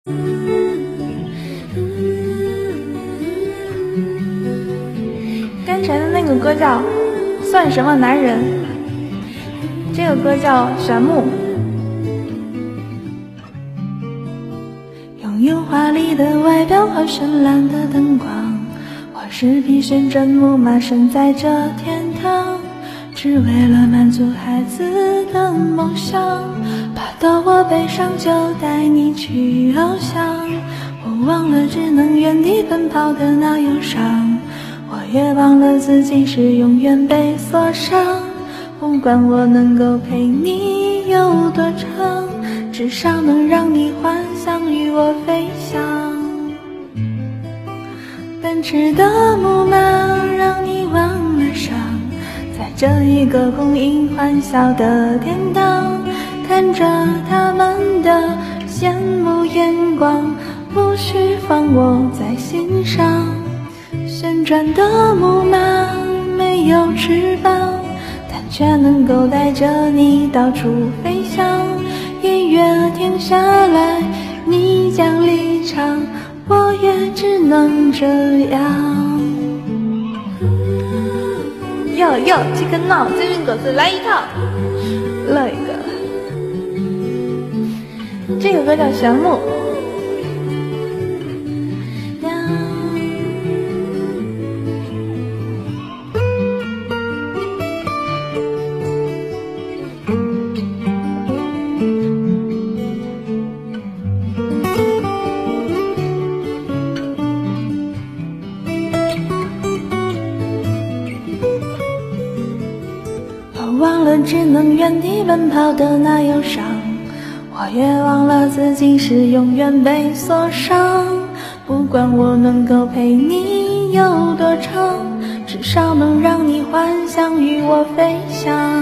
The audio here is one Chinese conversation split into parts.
刚才的那个歌叫《算什么男人》，这个歌叫《玄木》。 拥有华丽的外表和绚烂的灯光，我是匹旋转木马，身在这天堂，只为了满足孩子的梦想。怕到我背上就带你去翱翔，我忘了只能原地奔跑的那忧伤，我也忘了自己是永远被锁上。不管我能够陪你有多长，至少能让你幻想与我飞翔。奔驰的木马让你忘了伤，在这一个供应欢笑的天堂，看着他们的羡慕眼光，不需放我在心上。旋转的木马没有翅膀，但却能够带着你到处飞翔。音乐停下来，你将离场，我也只能这样。 哟哟，这个闹，这边狗子来一套，来一个。这个歌叫《玄木》。 忘了只能原地奔跑的那忧伤，我也忘了自己是永远被锁上。不管我能够陪你有多长，至少能让你幻想与我飞翔。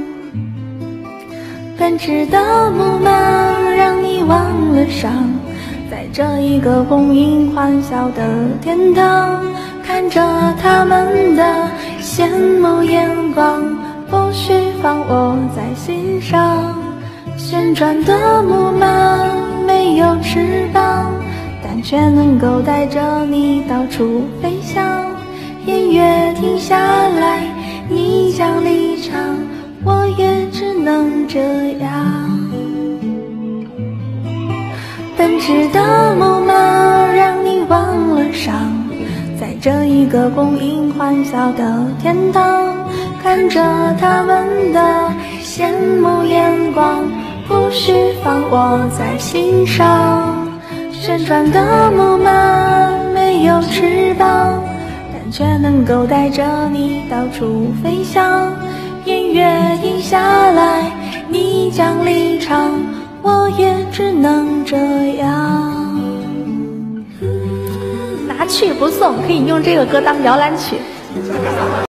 奔驰的木马让你忘了伤，在这一个供应欢笑的天堂，看着他们的羡慕眼光，不需放我在心上。旋转的木马没有翅膀，但却能够带着你到处飞翔。音乐停下来，你将离场，我也只能这样。奔驰的木马让你忘了伤，在这一个供应欢笑的天堂，看着他们的羡慕眼光，不需放我在心上。旋转的木马没有翅膀，但却能够带着你到处飞翔。音乐停下来，你将离场，我也只能这样。 拿去不送，可以用这个歌当摇篮曲。